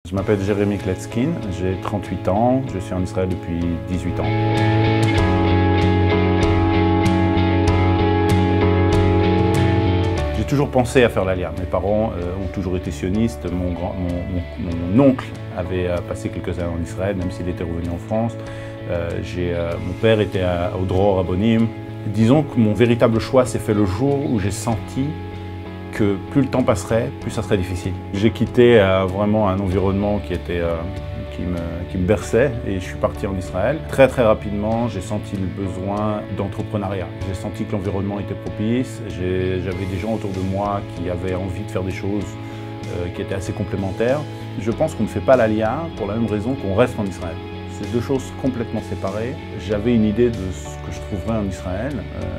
Je m'appelle Jérémy Kletskin, j'ai 38 ans, je suis en Israël depuis 18 ans. J'ai toujours pensé à faire l'Aliyah. Mes parents ont toujours été sionistes. Mon oncle avait passé quelques années en Israël, même s'il était revenu en France. Mon père était au Dror Rabbonim. Disons que mon véritable choix s'est fait le jour où j'ai senti que plus le temps passerait, plus ça serait difficile. J'ai quitté vraiment un environnement qui me berçait et je suis parti en Israël. Très rapidement, j'ai senti le besoin d'entrepreneuriat. J'ai senti que l'environnement était propice. J'avais des gens autour de moi qui avaient envie de faire des choses qui étaient assez complémentaires. Je pense qu'on ne fait pas l'Aliyah pour la même raison qu'on reste en Israël. C'est deux choses complètement séparées. J'avais une idée de ce que je trouverais en Israël.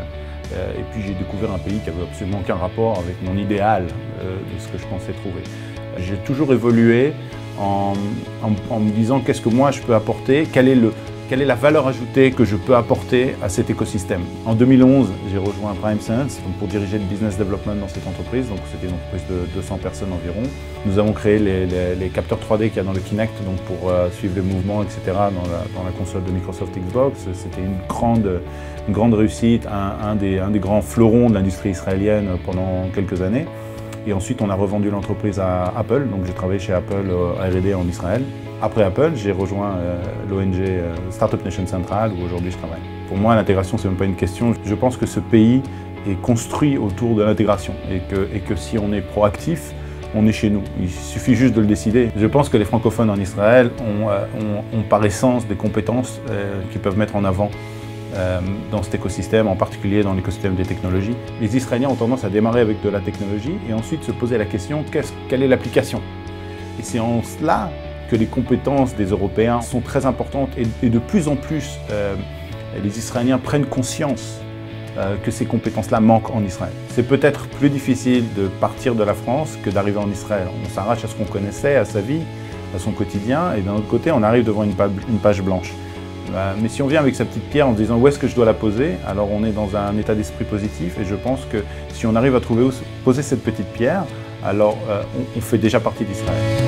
Et puis j'ai découvert un pays qui n'avait absolument aucun rapport avec mon idéal de ce que je pensais trouver. J'ai toujours évolué en me disant qu'est-ce que moi je peux apporter, quelle est la valeur ajoutée que je peux apporter à cet écosystème. En 2011, j'ai rejoint PrimeSense pour diriger le business development dans cette entreprise. Donc c'était une entreprise de 200 personnes environ. Nous avons créé les capteurs 3D qu'il y a dans le Kinect donc pour suivre les mouvements, etc. dans la console de Microsoft Xbox. C'était une grande réussite, un des grands fleurons de l'industrie israélienne pendant quelques années. Et ensuite, on a revendu l'entreprise à Apple. Donc j'ai travaillé chez Apple R&D en Israël. Après Apple, j'ai rejoint l'ONG Startup Nation Central où aujourd'hui je travaille. Pour moi, l'intégration, c'est même pas une question. Je pense que ce pays est construit autour de l'intégration et que si on est proactif, on est chez nous. Il suffit juste de le décider. Je pense que les francophones en Israël ont par essence des compétences qu'ils peuvent mettre en avant dans cet écosystème, en particulier dans l'écosystème des technologies. Les Israéliens ont tendance à démarrer avec de la technologie et ensuite se poser la question quelle est l'application? Et c'est en cela que les compétences des Européens sont très importantes et de plus en plus les Israéliens prennent conscience que ces compétences-là manquent en Israël. C'est peut-être plus difficile de partir de la France que d'arriver en Israël. On s'arrache à ce qu'on connaissait, à sa vie, à son quotidien et d'un autre côté on arrive devant une page blanche. Mais si on vient avec sa petite pierre en se disant où est-ce que je dois la poser, alors on est dans un état d'esprit positif et je pense que si on arrive à poser cette petite pierre, alors on fait déjà partie d'Israël.